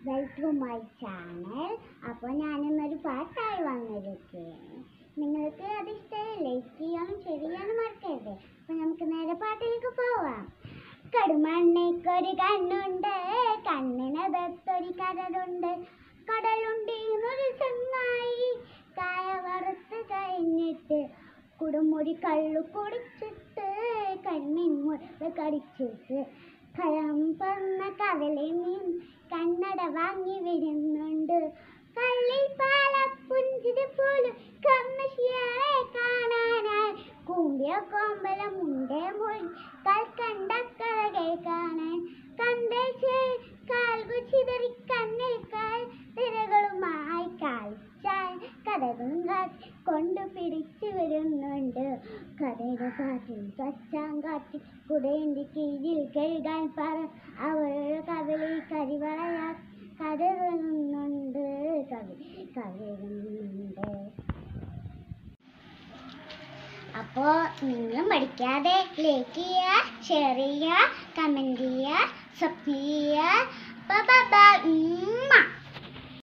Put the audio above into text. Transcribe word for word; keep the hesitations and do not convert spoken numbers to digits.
Welcome to my channel. അപ്പോൾ ഞാനിന്നൊരു പാട്ടായി വന്നിരിക്കുകയാണ്. നിങ്ങൾക്ക് അത് ഇഷ്ടമായി ലൈക്ക് ചെയ്യാനും ചെയ്യാനും മറക്കരുത്. അപ്പോൾ നമുക്ക് നേരെ പാട്ടിലേക്ക് പോവാം. കടുമണ്ണയ്ക്കൊരു കണ്ണുണ്ട്, കണ്ണിനകത്തൊരു കരടുണ്ട്, കടലുണ്ടീന്നൊരു ചങ്ങായി കായ വറുത്ത് കഴിഞ്ഞിട്ട് കുടുമുടി കള്ളു കുടിച്ചിട്ട് കണ്ണിൻ മുറിവ് കടിച്ചിട്ട് കളം പറഞ്ഞ കവലിൽ നിന്ന് കണ്ണട വാങ്ങി വരുന്നുണ്ട്. കള്ളിൽ പാലപ്പുഞ്ചിരി പോലും കമ്മശിയായി കാണാനായി കൂമ്പിയ കോമ്പലം മുണ്ടേ മൊഴി കൽക്കണ്ട കഥ കേൾക്കാനായി കണ്ടേ കാൽകു ചിതറി കണ്ണിൽ കാൽ തിരകളുമായി കാൽച്ചാൽ കഥകളും കാറ്റ് കൊണ്ടു പിടിച്ചു വരുന്നുണ്ട്. കഥയുടെ കാറ്റിൽ കച്ചാങ്കാറ്റിൽ കുടേന്റെ കീഴിൽ കഴുകാൻ പറ അവരുടെ കവിളിൽ കരിവളയാ കരുതുന്നുണ്ട് കവി കരുതുന്നുണ്ട്. അപ്പോൾ നിങ്ങളും പഠിക്കാതെ ലൈക്ക് ചെയ്യുക, ഷെയർ ചെയ്യുക, കമൻറ്റ് ചെയ്യുക, സബ്സ്ക്രൈബ് ചെയ്യുക. Bye by.